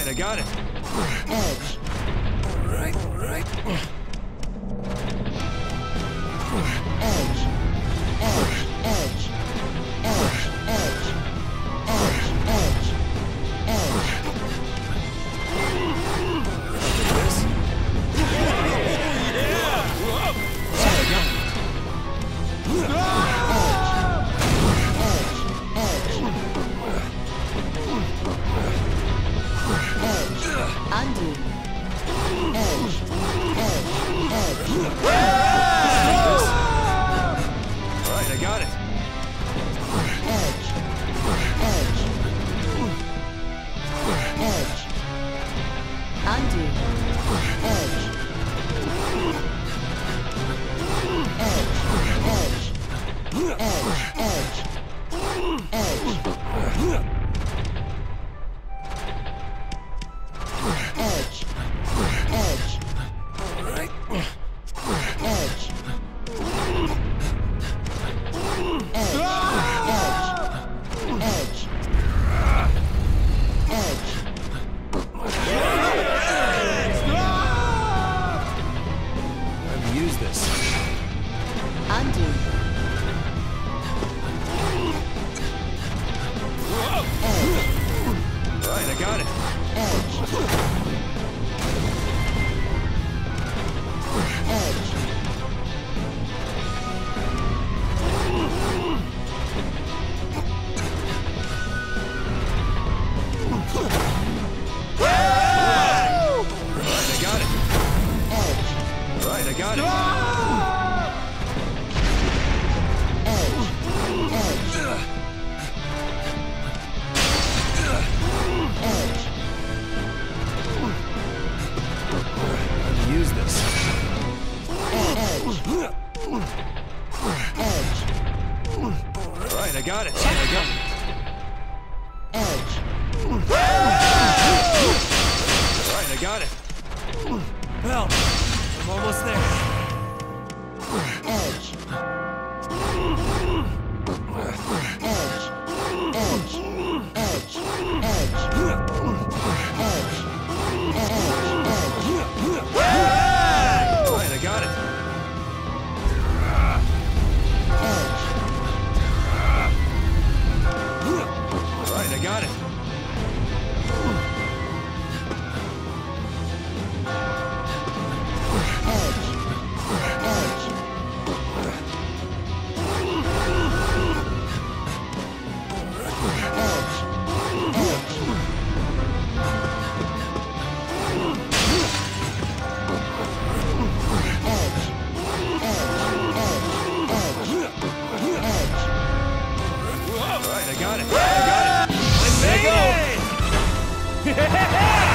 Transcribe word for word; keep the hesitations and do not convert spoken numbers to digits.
Right, I got it. Edge. Right, right. Edge. Edge. Edge. Edge. Edge. Edge. Edge. Edge. This. Yeah! Whoa! Sorry, I got it. Undo. Edge. Edge. Edge. Right, I got it. Edge. Edge. Edge. Undo. Edge. Edge. Edge. Edge. Edge. Edge. Edge. Edge. Right. Edge. Edge. Edge. Edge. I've used this. Undo. Whoa! Edge. Right, I got it. Edge. Edge. Right, I got it. Edge. Right, I got it. Edge. Edge. Edge. I've used this. Edge. Edge. Right, I got it. Right, I got it. Edge. Right, I got it. Well, I'm almost there. Edge. Edge. Edge. Edge. Edge. Edge. Right, I got it. Edge. Right, I got it. Whoa! Right, I got it. I got it. I made it!